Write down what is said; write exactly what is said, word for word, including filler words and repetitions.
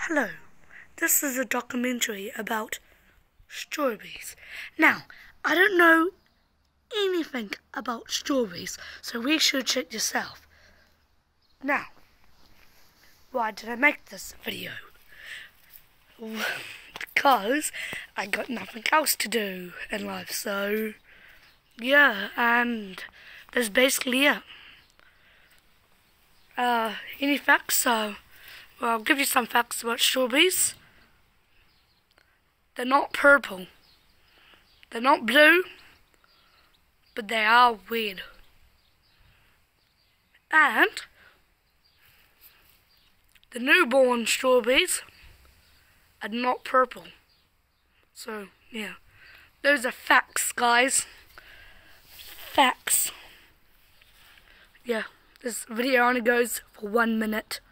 Hello, this is a documentary about strawberries. Now, I don't know anything about strawberries, so research it yourself. Now, why did I make this video? Because I got nothing else to do in life, so yeah, and that's basically it. Uh, any facts? So, well, I'll give you some facts about strawberries. They're not purple. They're not blue. But they are red. And the newborn strawberries are not purple. So, yeah. Those are facts, guys. Facts. Yeah, this video only goes for one minute.